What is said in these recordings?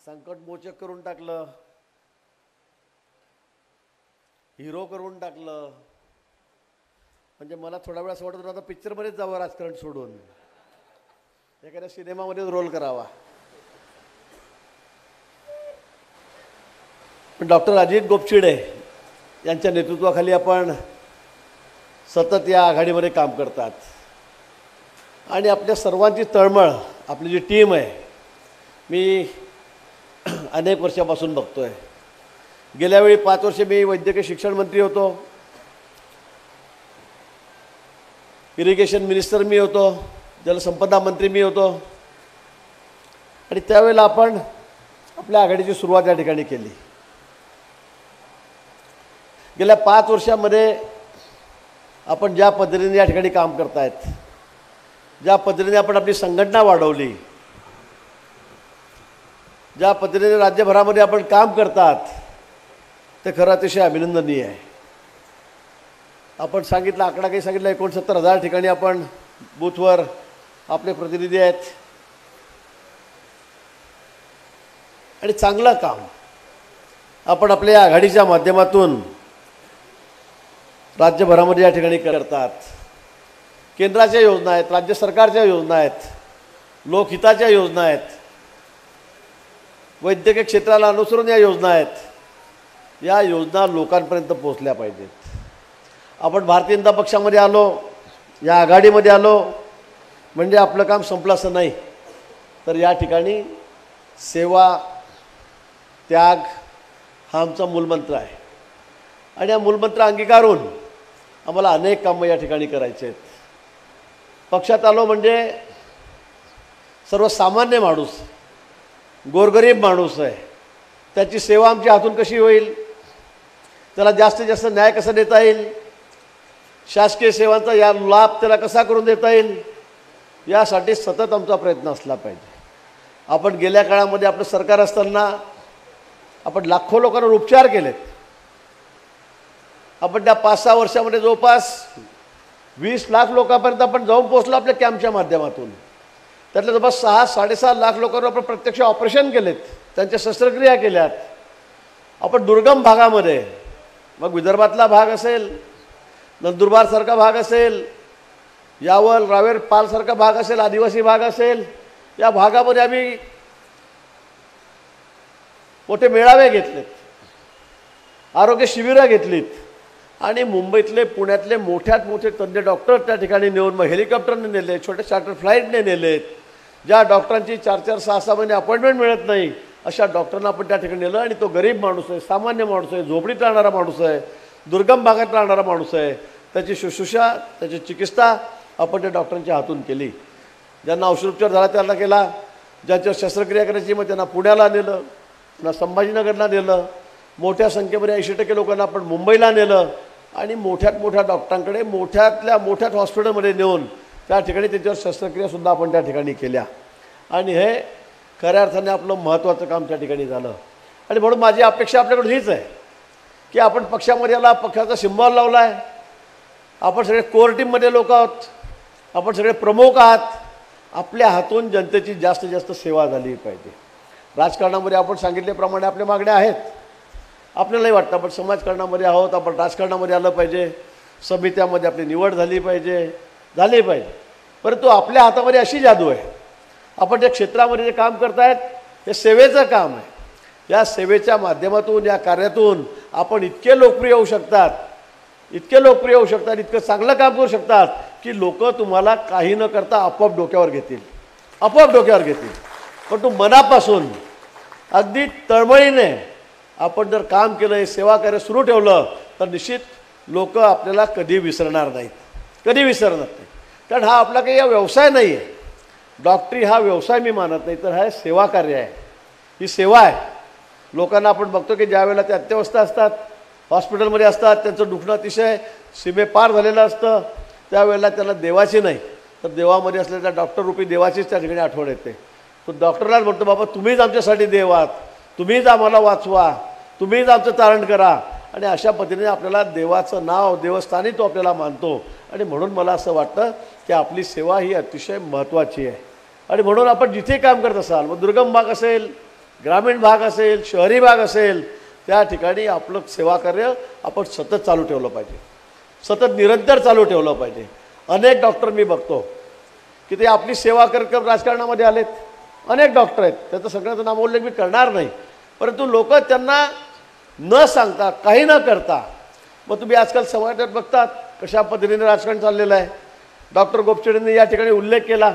संकट मोचक करून टाकलं, हिरो करून टाकलं. म्हणजे मला थोडा वेळ असं वाटत होतं आता पिक्चरमध्येच जावं, राजकारण सोडून एखाद्या सिनेमामध्येच रोल करावा. डॉक्टर अजित गोपछिडे यांच्या नेतृत्वाखाली आपण सतत या आघाडीमध्ये काम करतात आणि आपल्या सर्वांची तळमळ, आपली जी टीम आहे, मी अनेक वर्षापासून बघतोय. गेल्या वेळी 5 वर्षे मी वैद्यकीय शिक्षण मंत्री होतो, इरिगेशन मिनिस्टर मी होतो, जलसंपदा मंत्री मी होतो आणि त्यावेळेला आपण आपल्या आघाडीची सुरुवात या ठिकाणी केली. गेल्या 5 वर्षामध्ये आपण ज्या पद्धतीने या ठिकाणी काम करतायत, ज्या पद्धतीने आपण आपली संघटना वाढवली, ज्या पद्धतीने राज्यभरामध्ये आपण काम करतात, ते खरं अतिशय अभिनंदनीय आहे. आपण सांगितलं, आकडा काही सांगितला, 69,000 ठिकाणी आपण बूथवर आपले प्रतिनिधी आहेत आणि चांगलं काम आपण आपल्या आघाडीच्या माध्यमातून राज्यभरामध्ये या ठिकाणी करतात. केंद्राच्या योजना आहेत, राज्य सरकारच्या योजना आहेत, लोकहिताच्या योजना आहेत, वैद्यकीय क्षेत्राला अनुसरून या योजना आहेत. या योजना लोकांपर्यंत पोहोचल्या पाहिजेत. आपण भारतीय जनता पक्षामध्ये आलो, या आघाडीमध्ये आलो म्हणजे आपलं काम संपलं असं नाही, तर या ठिकाणी सेवा, त्याग हा आमचा मूलमंत्र आहे आणि हा मूलमंत्र अंगीकारून आम्हाला अनेक कामं या ठिकाणी करायचे आहेत. पक्षात आलो म्हणजे सर्वसामान्य माणूस, गोरगरीब माणूस आहे, त्याची सेवा आमच्या हातून कशी होईल, त्याला जास्तीत जास्त न्याय कसा देता येईल, शासकीय सेवांचा या लाभ त्याला कसा करून देता येईल, यासाठी सतत आमचा प्रयत्न असला पाहिजे. आपण गेल्या काळामध्ये आपलं सरकार असताना आपण लाखो लोकांवर उपचार केलेत. आपण त्या 5-6 वर्षामध्ये जवळपास 20 लाख लोकांपर्यंत आपण जाऊन पोहोचलो आपल्या कॅम्पच्या माध्यमातून. त्यातल्या जवळपास 6-6.5 लाख लोकांवर आपण प्रत्यक्ष ऑपरेशन केलेत, त्यांच्या शस्त्रक्रिया केल्यात. आपण दुर्गम भागामध्ये, मग विदर्भातला भाग असेल, नंदुरबारसारखा भाग असेल, यावल, रावेर, पालसारखा भाग असेल, आदिवासी भाग असेल, या भागामध्ये आम्ही मोठे मेळावे घेतलेत, आरोग्य शिबिरं घेतलीत आणि मुंबईतले, पुण्यातले मोठ्यात मोठे तज्ञ डॉक्टर त्या ठिकाणी नेऊन मग हेलिकॉप्टरने नेले, छोट्या चार्टर फ्लाईटने नेलेत. ज्या डॉक्टरांची 4-4, 6-6 महिने अपॉइंटमेंट मिळत नाही, अशा डॉक्टरांना आपण त्या ठिकाणी नेलं आणि तो गरीब माणूस आहे, सामान्य माणूस आहे, झोपडीत राहणारा माणूस आहे, दुर्गम भागात राहणारा माणूस आहे, त्याची शुश्रूषा, त्याची चिकित्सा आपण त्या डॉक्टरांच्या हातून केली. ज्यांना औषधोपचार झाला त्यांना केला, ज्यांच्यावर शस्त्रक्रिया करायची मग त्यांना पुण्याला नेलं, त्यांना संभाजीनगरला नेलं, मोठ्या संख्येमध्ये 80% लोकांना आपण मुंबईला नेलं आणि मोठ्यात मोठ्या डॉक्टरांकडे मोठ्यातल्या मोठ्यात हॉस्पिटलमध्ये नेऊन त्या ठिकाणी त्याच्यावर शस्त्रक्रियासुद्धा आपण त्या ठिकाणी केल्या आणि हे खऱ्या अर्थाने आपलं महत्त्वाचं काम त्या ठिकाणी झालं. आणि म्हणून माझी अपेक्षा आपल्याकडून हीच आहे की आपण पक्षामध्ये आला, पक्षाचा सिम्बॉल लावला आहे, आपण सगळे कोर टीममध्ये लोक आहोत, आपण सगळे प्रमुख आहात, आपल्या हातून जनतेची जास्तीत जास्त सेवा झाली पाहिजे. राजकारणामध्ये आपण सांगितल्याप्रमाणे आपल्या मागण्या आहेत, आपल्यालाही वाटतं आपण समाजकारणामध्ये आहोत, आपण राजकारणामध्ये आलं पाहिजे, समित्यामध्ये आपली निवड झाली पाहिजे, परंतु आपल्या हातामध्ये अशी जादू आहे, आपण ज्या क्षेत्रामध्ये जे काम करतायत हे सेवेचं काम आहे. या सेवेच्या माध्यमातून, या कार्यातून आपण इतके लोकप्रिय होऊ शकतात, इतकं चांगलं काम करू शकतात की लोक तुम्हाला काही न करता आपोआप डोक्यावर घेतील. पण मनापासून अगदी तळमळीने आपण जर काम केलं, सेवा कार्य सुरू ठेवलं तर निश्चित लोक आपल्याला कधी विसरणार नाहीत. कारण हा आपला काही व्यवसाय नाही आहे. डॉक्टरी हा व्यवसाय मी मानत नाही, तर हा सेवा कार्य आहे, ही सेवा आहे. लोकांना आपण बघतो की ज्या वेळेला ते अत्यवस्था असतात, हॉस्पिटलमध्ये असतात, त्यांचं दुखणं अतिशय सीमेपार झालेलं असतं, त्यावेळेला त्यांना देवाची नाही तर देवामध्ये असलेल्या डॉक्टररूपी देवाचीच त्या ठिकाणी आठवण येते. तो डॉक्टरलाच म्हणतो, बाबा तुम्हीच आमच्यासाठी देव आहात, तुम्हीच आम्हाला वाचवा, तुम्हीच आमचं तारण करा. आणि अशा पद्धतीने आपल्याला देवाचं नाव, देवस्थानी तो आपल्याला मानतो. आणि म्हणून मला असं वाटतं की आपली सेवा ही अतिशय महत्त्वाची आहे. आणि म्हणून आपण जिथे काम करत असाल, मग दुर्गम भाग असेल, ग्रामीण भाग असेल, शहरी भाग असेल, त्या ठिकाणी आपलं सेवाकार्य आपण सतत चालू ठेवलं पाहिजे, सतत निरंतर चालू ठेवलं पाहिजे. अनेक डॉक्टर मी बघतो की ते आपली सेवा करत राजकारणामध्ये आलेत. अनेक डॉक्टर आहेत, त्याचं सगळ्याचं नामोल्लेख मी करणार नाही, परंतु लोक त्यांना न सांगता, काही न करता, मग तुम्ही आजकाल समाजात बघतात कशा पद्धतीने राजकारण चाललेलं आहे. डॉक्टर गोपछडेंनी या ठिकाणी उल्लेख केला,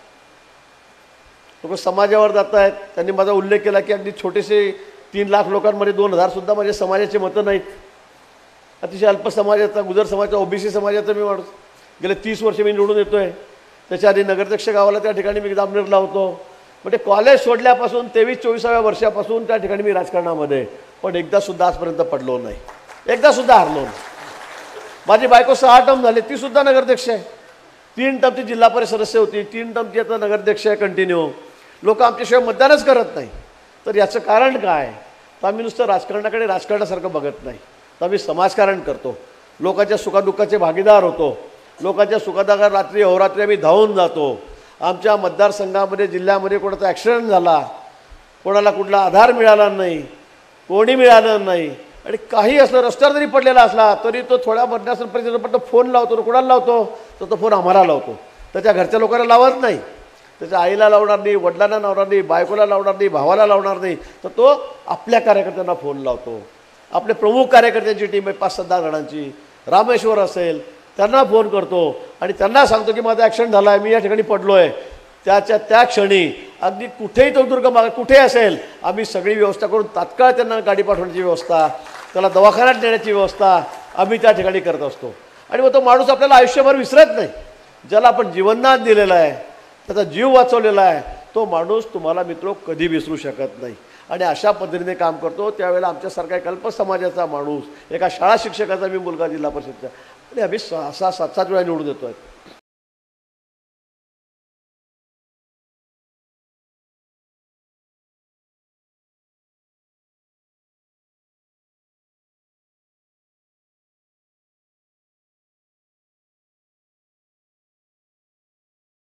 लोक समाजावर जात आहेत. त्यांनी माझा उल्लेख केला की अगदी छोटेसे 3 लाख लोकांमध्ये 2,000 सुद्धा माझ्या समाजाचे मतं नाहीत. अतिशय अल्प समाजाचा, गुजर समाजाचा, ओबीसी समाजाचा मी माणूस, गेले 30 वर्ष मी निवडून येतो आहे. त्याच्या आधी नगरदक्ष गावाला त्या ठिकाणी मी दामनेरला होतो. म्हणजे कॉलेज सोडल्यापासून 23-24व्या वर्षापासून त्या ठिकाणी मी राजकारणामध्ये, पण एकदासुद्धा आजपर्यंत पडलो नाही, एकदासुद्धा हरलो नाही. माझी बायको 6 टर्म झाले, ती सुद्धा नगराध्यक्ष आहे. 3 टर्मची जिल्हा परिषद सदस्य होती, 3 टर्मची आता नगराध्यक्ष आहे कंटिन्यू. लोक आमच्याशिवाय मतदानच करत नाही. तर याचं कारण काय? तर आम्ही नुसतं राजकारणाकडे राजकारणासारखं बघत नाही, तर आम्ही समाजकारण करतो, लोकांच्या सुखादुःखाचे भागीदार होतो. लोकांच्या सुखादार रात्री अहोरात्री आम्ही धावून जातो. आमच्या मतदारसंघामध्ये, जिल्ह्यामध्ये कोणाचा ॲक्सिडेंट झाला, कोणाला कुठला आधार मिळाला नाही, कोणी मिळालं नाही, आणि काही असलं, रस्त्यावर जरी पडलेला असला तरी तो थोड्या बदल्यापर्यंत फोन लावतो. कोणाला लावतो? तर तो फोन आम्हाला लावतो. त्याच्या घरच्या लोकांना लावत नाही, त्याच्या आईला लावणार नाही, वडिलांना लावणार नाही, बायकोला लावणार नाही, भावाला लावणार नाही, तर तो आपल्या कार्यकर्त्यांना फोन लावतो. आपले प्रमुख कार्यकर्त्यांची टीम आहे 5-10 जणांची, रामेश्वर असेल, त्यांना फोन करतो आणि त्यांना सांगतो की माझा ॲक्सिडेंट झाला आहे, मी या ठिकाणी पडलो आहे. त्या क्षणी अगदी कुठेही तो दुर्गम भागात कुठे असेल, आम्ही सगळी व्यवस्था करून तात्काळ त्यांना गाडी पाठवण्याची व्यवस्था, त्याला दवाखान्यात नेण्याची व्यवस्था आम्ही त्या ठिकाणी करत असतो. आणि मग तो माणूस आपल्याला आयुष्यभर विसरत नाही. ज्याला आपण जीवनदान दिलेलं आहे, त्याचा जीव वाचवलेला आहे, तो माणूस तुम्हाला मित्र कधी विसरू शकत नाही. आणि अशा पद्धतीने काम करतो. त्यावेळेला आमच्यासारखा एक अल्प समाजाचा माणूस, एका शाळा शिक्षकाचा मी मुलगा जिल्हा परिषदचा, आणि आम्ही 6-7 वेळा निवडून येतो आहे.